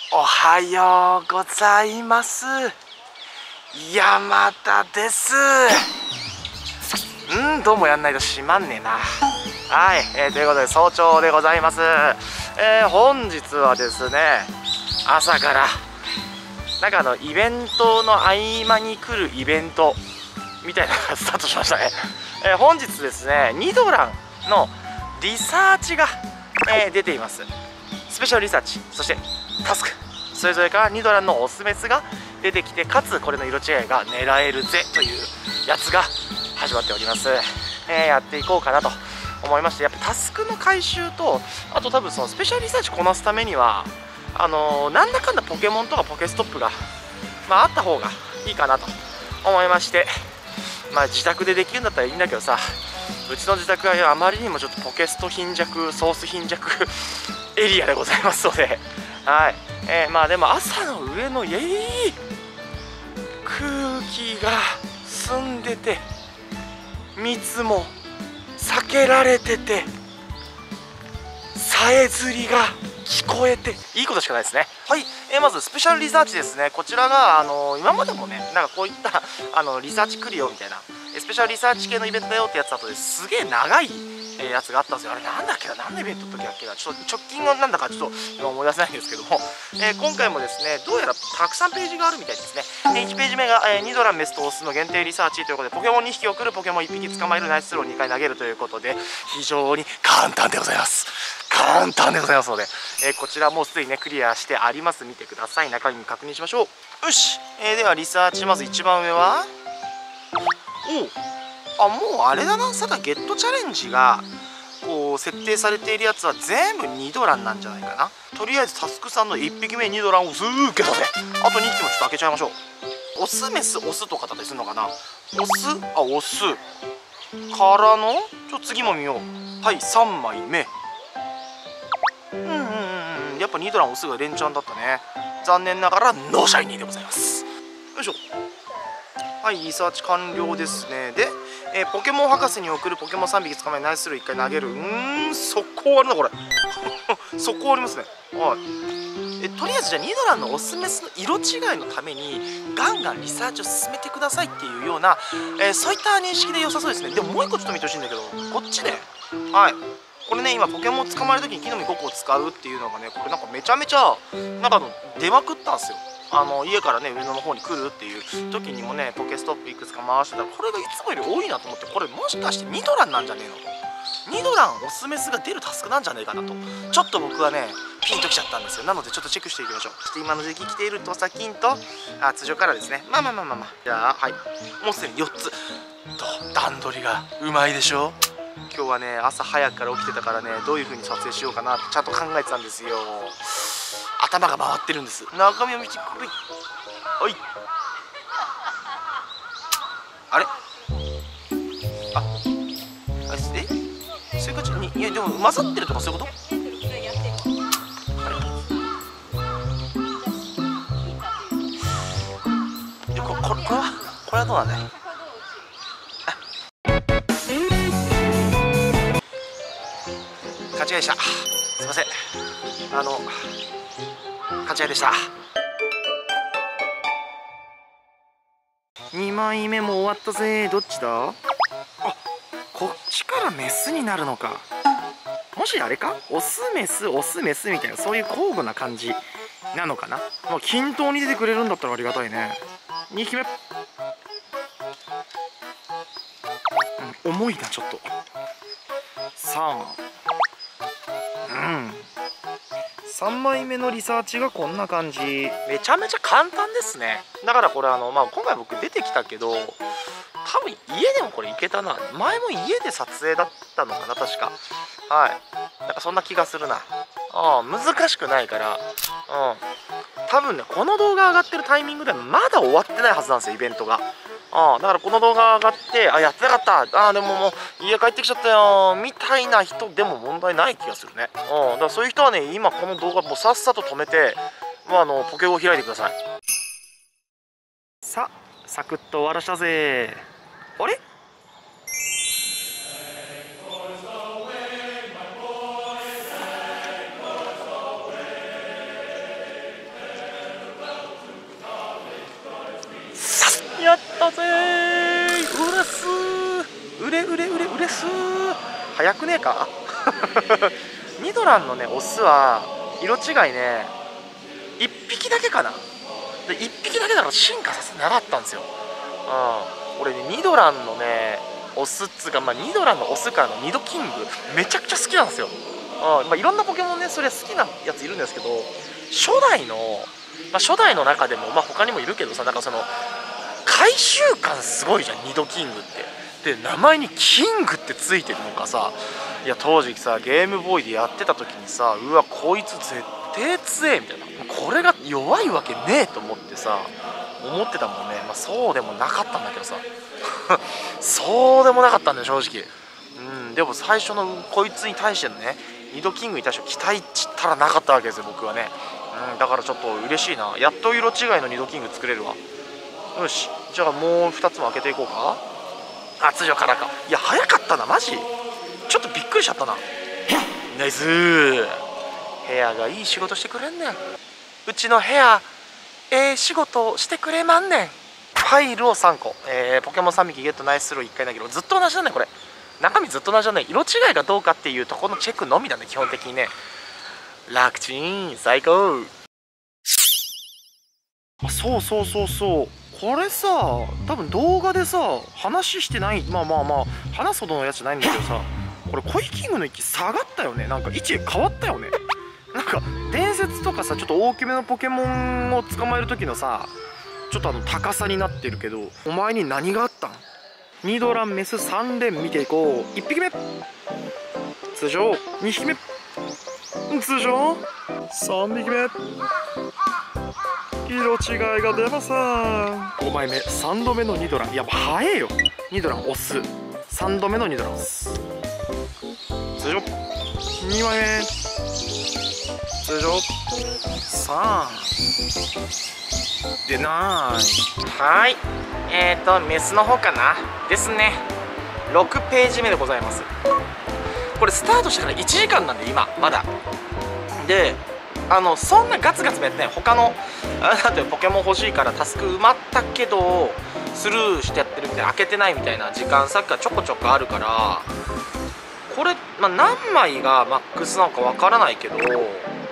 おはようございます。山田です。どうもやんないとしまんねえな。はい、ということで早朝でございます。本日はですね、朝からなんかイベントの合間に来るイベントみたいなのがスタートしましたね。本日ですね、ニドランのリサーチが、出ています。スペシャルリサーチ、そしてタスク、それぞれからニドランのオスメスが出てきて、かつこれの色違いが狙えるぜというやつが始まっております。やっていこうかなと思いまして、やっぱタスクの回収と、あと多分そのスペシャルリサーチこなすためにはなんだかんだポケモンとかポケストップが、あった方がいいかなと思いまして、自宅でできるんだったらいいんだけどさ、うちの自宅はあまりにもちょっとポケスト貧弱、ソース貧弱エリアでございますので、はい、でも朝の上の空気が澄んでて、密も避けられてて、さえずりが聞こえて、いいことしかないですね。はい、まずスペシャルリサーチですね。こちらが今までもね、なんかこういったリサーチ来るよみたいな、スペシャルリサーチ系のイベントだよってやつだとすげえ長いやつがあったんですよ。あれなんだっけな、何のイベントの時だっけな、ちょっと直近のなんだかちょっと今思い出せないんですけども、今回もですね、どうやらたくさんページがあるみたいですね。1ページ目が、ニドランメスとオスの限定リサーチということで、ポケモン2匹送る、ポケモン1匹捕まえる、ナイススロー2回投げるということで、非常に簡単でございます。簡単でございますので、こちらもうすでにねクリアしてあります。見てください。中身確認しましょう。よし、ではリサーチ、まず一番上はもうあれだな、さだゲットチャレンジがこう設定されているやつは全部ニドランなんじゃないかな。とりあえずタスクさんの1匹目ニドランをすーけどね、あと2匹もちょっと開けちゃいましょう。オスメスオスとかだったりするのかな。オスからの次も見よう。はい、3枚目。やっぱニドランオスが連チャンだったね。残念ながらノーシャイニーでございます。よいしょ。はい、リサーチ完了ですね。で、ポケモン博士に送る、ポケモン3匹捕まえナイススロー1回投げる。速攻終わるなこれ速攻終わりますね。はい、とりあえずじゃあニドランのオスメスの色違いのためにガンガンリサーチを進めてくださいっていうような、そういった認識で良さそうですね。でももう一個ちょっと見てほしいんだけど、こっちね、はい、これね、今ポケモンを捕まえるときに木の実5個を使うっていうのがね、これなんかめちゃめちゃなんか出まくったんですよ。家からね上野の方に来るっていう時にもね、ポケストップいくつか回してたら、これがいつもより多いなと思って、これもしかしてニドランなんじゃねえのと、ニドランオスメスが出るタスクなんじゃねえかなと、ちょっと僕はねピンときちゃったんですよ。なのでちょっとチェックしていきましょう。そして今の時期来ている土佐金と通常からですね。じゃあ、はい、もうすでに4つ段取りがうまいでしょ。今日はね朝早くから起きてたからね、どういう風に撮影しようかなってちゃんと考えてたんですよ。頭が回ってるんです。中身を見てくれ。はい、あれそういう感じに、いやでも混ざってるとかそういうこと。これはどうなんだい。勘違いでした。すいません。勘違いでした。2枚目も終わったぜ。どっちだ。こっちからメスになるのか。もしあれか、オスメスオスメスみたいな、そういう交互な感じなのかな。均等に出てくれるんだったらありがたいね。2匹目、重いなちょっと。3枚目のリサーチがこんな感じ。めちゃめちゃ簡単ですね。だからこれ今回僕出てきたけど、多分家でもこれいけたな。前も家で撮影だったのかな確か。はい、なんかそんな気がするな。難しくないから、多分ねこの動画上がってるタイミングではまだ終わってないはずなんですよ、イベントが。だからこの動画上がってやってなかった、でももう家帰ってきちゃったよみたいな人でも問題ない気がするね。だからそういう人はね、今この動画もうさっさと止めて、ポケゴを開いてください。さあサクッと終わらしたぜ。あれ、 たぜー。うれすー、うれすー。早くねえかニドランのねオスは色違いね1匹だけかな。で1匹だけだから進化させてなかったんですよ。俺ねニドランのねオスっつうか、ニドランのオスからのニドキングめちゃくちゃ好きなんですよ。いろんなポケモンねそれ好きなやついるんですけど、初代の中でも他にもいるけどさ、なんかその回収感すごいじゃんニドキングって。で名前にキングってついてるのかさ、いや当時さゲームボーイでやってた時にさ、うわこいつ絶対強えみたいな、これが弱いわけねえと思ってさ思ってたもんね。そうでもなかったんだけどさそうでもなかったんだよ正直。でも最初のこいつに対してのねニドキングに対して期待値ったらなかったわけですよ僕はね。だからちょっと嬉しいな。やっと色違いのニドキング作れるわ。よし、じゃあもう2つも開けていこうか。通常からか。いや早かったなマジ。ちょっとびっくりしちゃったな。ナイスー。ヘアがいい仕事してくれんねん。うちのヘア仕事してくれまんねん。ファイルを3個、ポケモン3匹ゲットナイススロー1回だけどずっと同じだねこれ。中身ずっと同じだね。色違いがどうかっていうところのチェックのみだね基本的にね。楽ちん最高。そうこれさ多分動画でさ話してない、話すほどのやつじゃないんだけどさ、これコイキングの位置下がったよね。なんか位置変わったよね。なんか伝説とかさちょっと大きめのポケモンを捕まえる時のさちょっと高さになってるけど、お前に何があったん。ニドランメス3連見ていこう。1匹目通常、2匹目通常、3匹目色違いが出ません。5枚目3度目のニドラン。やっぱ早えよ。ニドランオス3度目のニドランオス通常、2枚目通常3でない。はい、メスの方かなですね。6ページ目でございます。これスタートしてから1時間なんで今まだで、そんなガツガツもやってない。他のなんていうポケモン欲しいからタスク埋まったけどスルーしてやってるみたいな、開けてないみたいな時間さっきからちょこちょこあるから、これ、何枚がマックスなのかわからないけど、多分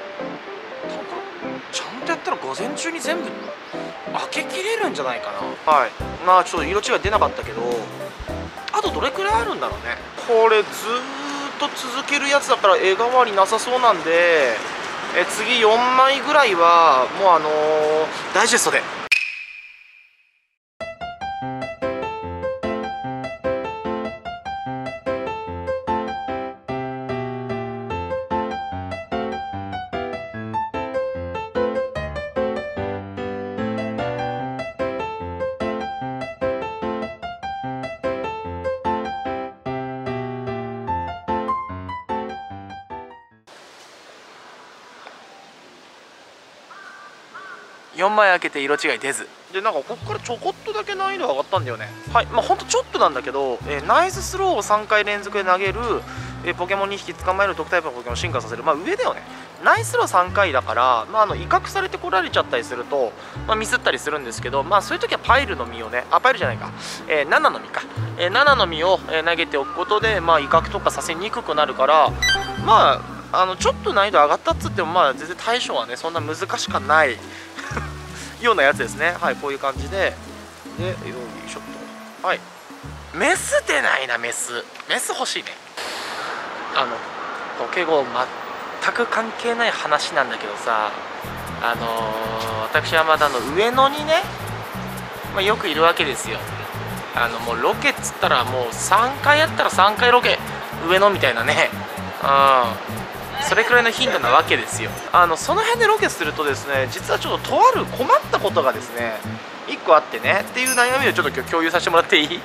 ちゃんとやったら午前中に全部開けきれるんじゃないかな。はい、ちょっと色違い出なかったけど、あとどれくらいあるんだろうね。これずーっと続けるやつだから絵代わりなさそうなんで、次4枚ぐらいはもうダイジェストで。4枚開けて色違い出ずで、なんかここからちょこっとだけ難易度上がったんだよね。はい、ほんとちょっとなんだけど、ナイススローを3回連続で投げる、ポケモン2匹捕まえる毒タイプのポケモンを進化させる。上だよね。ナイススロー3回だから、威嚇されてこられちゃったりすると、ミスったりするんですけど、そういう時はパイルの実をね、パイルじゃないか、7の実か、7の実を投げておくことで、威嚇とかさせにくくなるから、ちょっと難易度上がったっつっても、全然対処はねそんな難しくないようなやつですね。はい、こういう感じで、よいしょっと。はい、メス出ないな。メス欲しいね。ポケゴ全く関係ない話なんだけどさ、私はまだ上野にね、よくいるわけですよ。もうロケっつったらもう3回やったら3回ロケ上野みたいなね、それくらいの頻度なわけですよ。その辺でロケするとですね、実はちょっととある困ったことがですね1個あってねっていう悩みをちょっと今日共有させてもらっていい？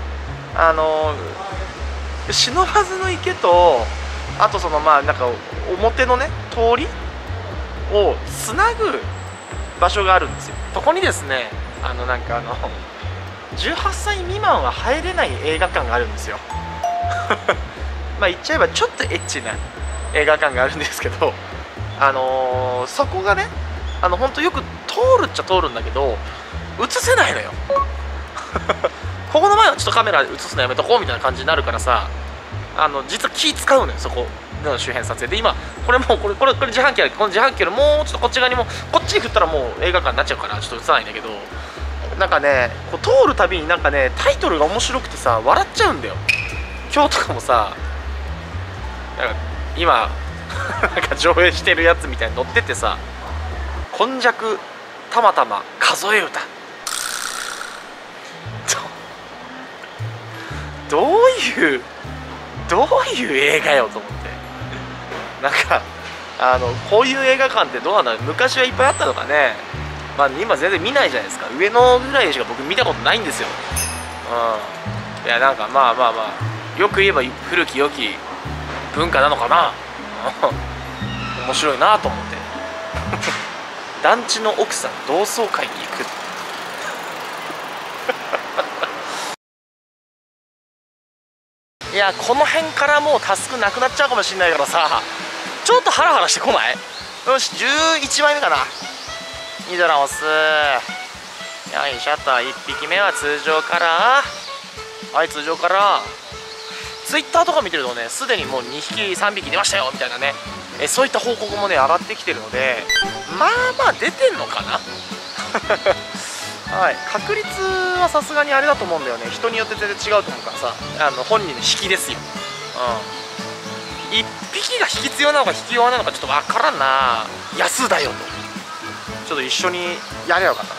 不忍池と、あとなんか表のね通りをつなぐ場所があるんですよ。そこにですねなんか18歳未満は入れない映画館があるんですよ言っちゃえばちょっとエッチな映画館があるんですけど、そこがねほんとよく通るっちゃ通るんだけど映せないのよここの前はちょっとカメラ映すのやめとこうみたいな感じになるからさ、実は気使うのよ、そこの周辺撮影で。今これもうこれ自販機ある、この自販機よりもうちょっとこっち側にも、こっちに振ったらもう映画館になっちゃうからちょっと映さないんだけど、なんかねこう通るたびになんかねタイトルが面白くてさ笑っちゃうんだよ。今日とかもさ、なんか今なんか上映してるやつみたいに載っててさ、こんじゃくたまたま数え歌どういう映画よと思って、なんかこういう映画館ってどうなんだろう、昔はいっぱいあったのかね。まあ今全然見ないじゃないですか。上野ぐらいしか僕見たことないんですよ。いやなんかまあよく言えば古き良き文化なのかな。面白いなと思って団地の奥さん同窓会に行くいやこの辺からもうタスクなくなっちゃうかもしれないからさ、ちょっとハラハラしてこない？よし11枚目かな。ニドラ押す。よいしょと、1匹目は通常から、はい、通常から。ツイッターとか見てるとね、すでにもう2匹3匹出ましたよみたいなね、そういった報告もね上がってきてるので、まあ出てんのかなはい、確率はさすがにあれだと思うんだよね。人によって全然違うと思うからさ、本人の引きですよ。1匹が引き強なのか引き弱なのかちょっと分からんな。安だよとちょっと一緒にやればよかった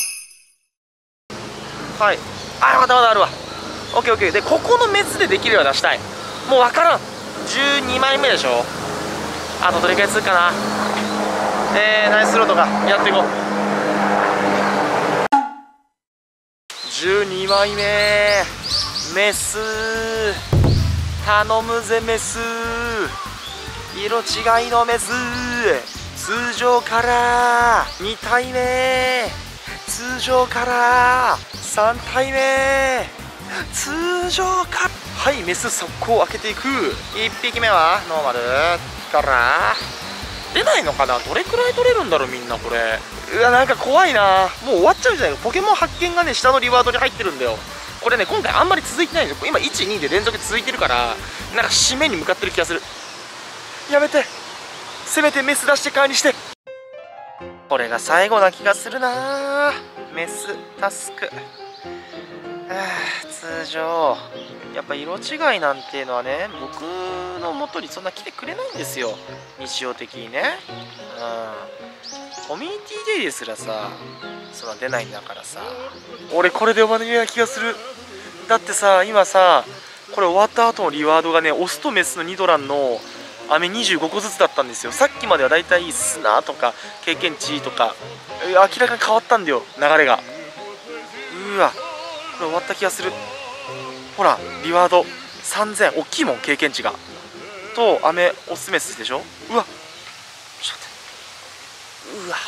な。はい、まだあるわ。オッケーオッケー。でここのメスでできれば出したい。もう分からん。12枚目でしょ。あとどれくらいするかな。ナイスロードがやっていこう。12枚目メス、頼むぜメス、色違いのメス。通常から2体目、通常から3体目、通常から、はい、メス速攻開けていく。1匹目はノーマルから出ないのかな。どれくらい取れるんだろうみんなこれ。うわなんか怖いな。もう終わっちゃうじゃないか。ポケモン発見がね下のリワードに入ってるんだよ。これね今回あんまり続いてないんですよ。今1、2で連続続いてるからなんか締めに向かってる気がする。やめて、せめてメス出して代わりにして。これが最後な気がするな。メスタスク、通常やっぱ色違いなんていうのはね僕の元にそんな来てくれないんですよ、日常的にね。コミュニティデイですらさそんな出ないんだからさ、俺これで終わりな気がする。だってさ今さこれ終わった後のリワードがねオスとメスのニドランの飴25個ずつだったんですよ。さっきまではだいたい砂とか経験値とか明らかに変わったんだよ流れが。うわこれ終わった気がする。ほらリワード3000大きいもん経験値がと飴オスメスでしょ。うわちょっとうわ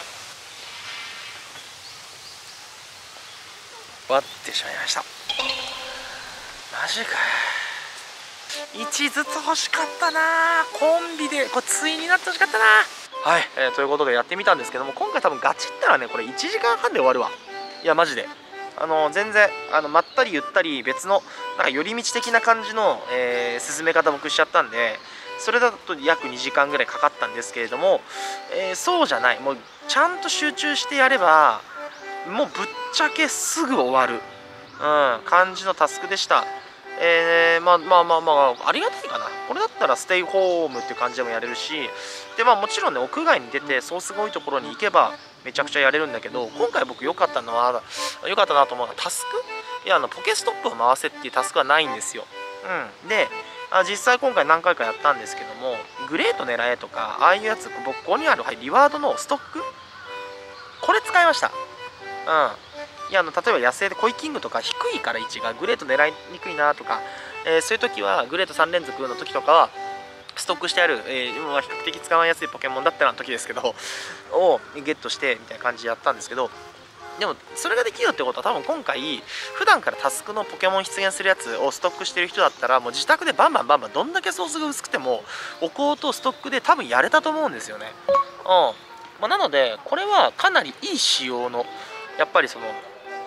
終わってしまいました。マジかよ。1ずつ欲しかったな。コンビでこれ対になって欲しかったな。はい、ということでやってみたんですけども、今回多分ガチったらねこれ1時間半で終わるわ。いやマジで全然まったりゆったり別のなんか寄り道的な感じの、進め方僕しちゃったんで、それだと約2時間ぐらいかかったんですけれども、そうじゃない、もうちゃんと集中してやればもうぶっちゃけすぐ終わる、感じのタスクでした。まあありがたいかな。これだったらステイホームっていう感じでもやれるし、でもちろんね屋外に出てソースが多いところに行けばめちゃくちゃやれるんだけど、今回僕良かったなと思うのはタスク、いやポケストップを回せっていうタスクはないんですよ。で実際今回何回かやったんですけども、グレート狙えとかああいうやつ、ここにある、リワードのストックこれ使いました。いや例えば野生でコイキングとか低いから位置がグレート狙いにくいなとか、そういう時はグレート3連続の時とかはストックしてある、今は比較的使われやすいポケモンだったらの時ですけどをゲットしてみたいな感じでやったんですけど、でもそれができるってことは多分今回普段からタスクのポケモン出現するやつをストックしてる人だったらもう自宅でバンバンどんだけソースが薄くてもお香とストックで多分やれたと思うんですよね。なのでこれはかなりいい仕様のやっぱりその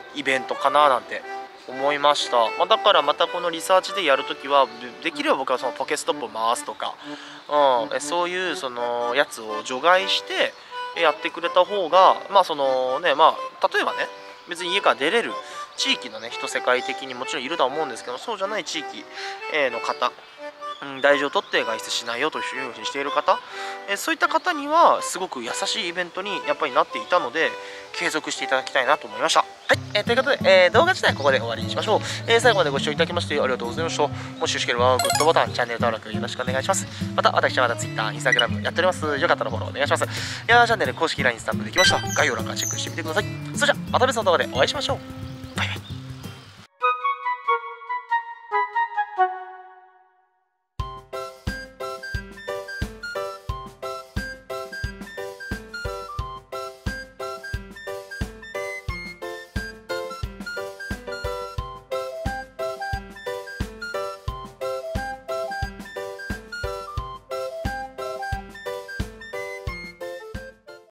イベントかななんて思いました。だからまたこのリサーチでやるときはできれば僕はそのポケストップを回すとか、そういうそのやつを除外してやってくれた方が、そのね、例えばね、別に家から出れる地域のね人、世界的にもちろんいるとは思うんですけど、そうじゃない地域の方、大事をとって外出しないよというふうにしている方、そういった方にはすごく優しいイベントにやっぱりなっていたので、継続していただきたいなと思いました。はい、ということで、動画自体はここで終わりにしましょう。最後までご視聴いただきましてありがとうございました。もしよろしければグッドボタン、チャンネル登録よろしくお願いします。また私はまだ Twitter、Instagram やっております。よかったらフォローお願いします。ヤーチャンネル公式 LINE スタンプできました。概要欄からチェックしてみてください。それじゃまた別の動画でお会いしましょう。